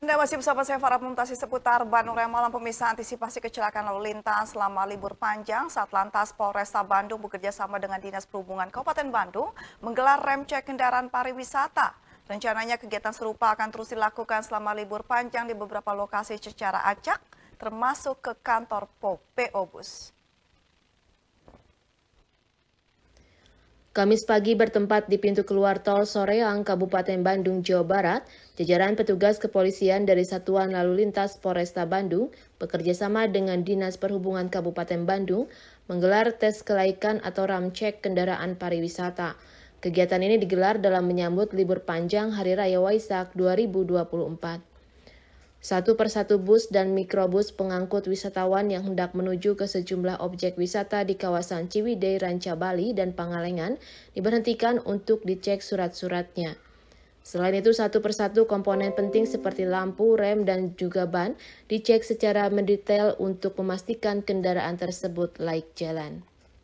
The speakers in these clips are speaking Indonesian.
Anda masih bersama saya Farah Mumtazah seputar Bandung Raya Malam. Pemirsa, antisipasi kecelakaan lalu lintas selama libur panjang, Satlantas Polresta Bandung bekerja sama dengan Dinas Perhubungan Kabupaten Bandung menggelar rem cek kendaraan pariwisata. Rencananya kegiatan serupa akan terus dilakukan selama libur panjang di beberapa lokasi secara acak, termasuk ke kantor PO Bus. Kamis pagi bertempat di pintu keluar tol Soreang, Kabupaten Bandung, Jawa Barat, jajaran petugas kepolisian dari Satuan Lalu Lintas Polresta Bandung bekerjasama dengan Dinas Perhubungan Kabupaten Bandung menggelar tes kelaikan atau ram cek kendaraan pariwisata. Kegiatan ini digelar dalam menyambut libur panjang Hari Raya Waisak 2024. Satu persatu bus dan mikrobus pengangkut wisatawan yang hendak menuju ke sejumlah objek wisata di kawasan Ciwidey, Ranca Bali, dan Pangalengan diberhentikan untuk dicek surat-suratnya. Selain itu, satu persatu komponen penting seperti lampu, rem, dan juga ban dicek secara mendetail untuk memastikan kendaraan tersebut layak jalan.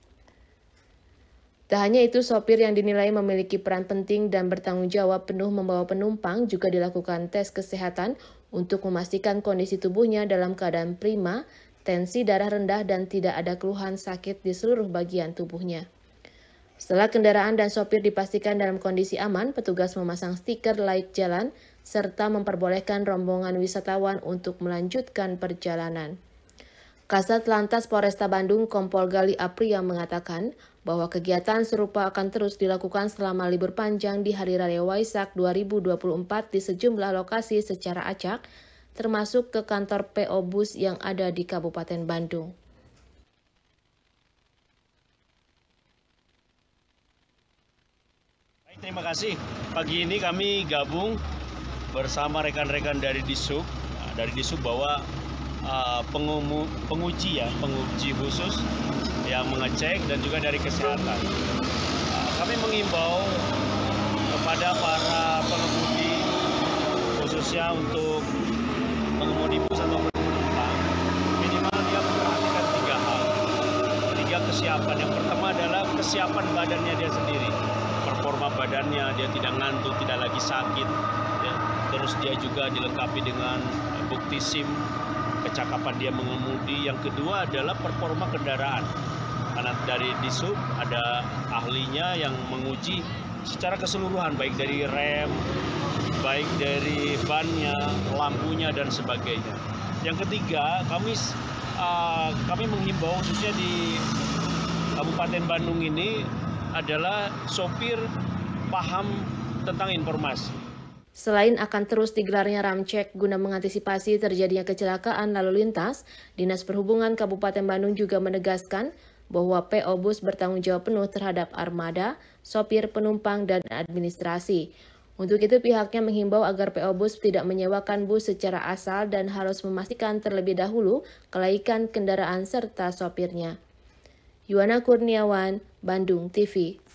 Tak hanya itu, sopir yang dinilai memiliki peran penting dan bertanggung jawab penuh membawa penumpang juga dilakukan tes kesehatan untuk memastikan kondisi tubuhnya dalam keadaan prima, tensi darah rendah, dan tidak ada keluhan sakit di seluruh bagian tubuhnya. Setelah kendaraan dan sopir dipastikan dalam kondisi aman, petugas memasang stiker layak jalan serta memperbolehkan rombongan wisatawan untuk melanjutkan perjalanan. Kasat Lantas Polresta Bandung Kompol Gali Apria mengatakan bahwa kegiatan serupa akan terus dilakukan selama libur panjang di Hari Raya Waisak 2024 di sejumlah lokasi secara acak, termasuk ke kantor PO Bus yang ada di Kabupaten Bandung. Baik, terima kasih. Pagi ini kami gabung bersama rekan-rekan dari Disub bahwa penguji khusus yang mengecek dan juga dari kesehatan. Kami mengimbau kepada para pengemudi khususnya untuk pengemudi bus atau penumpang minimal dia memperhatikan 3 hal. 3 kesiapan. Yang pertama adalah kesiapan badannya dia sendiri. Performa badannya, dia tidak ngantuk, tidak lagi sakit. Ya. Terus dia juga dilengkapi dengan bukti SIM, kecakapan dia mengemudi. Yang kedua adalah performa kendaraan. Karena dari Disub ada ahlinya yang menguji secara keseluruhan, baik dari rem, baik dari bannya, lampunya, dan sebagainya. Yang ketiga, kami menghimbau khususnya di Kabupaten Bandung ini adalah sopir paham tentang informasi. Selain akan terus digelarnya ram cek guna mengantisipasi terjadinya kecelakaan lalu lintas, Dinas Perhubungan Kabupaten Bandung juga menegaskan bahwa PO Bus bertanggung jawab penuh terhadap armada, sopir, penumpang, dan administrasi. Untuk itu pihaknya menghimbau agar PO Bus tidak menyewakan bus secara asal dan harus memastikan terlebih dahulu kelaikan kendaraan serta sopirnya. Yuwana Kurniawan, Bandung TV.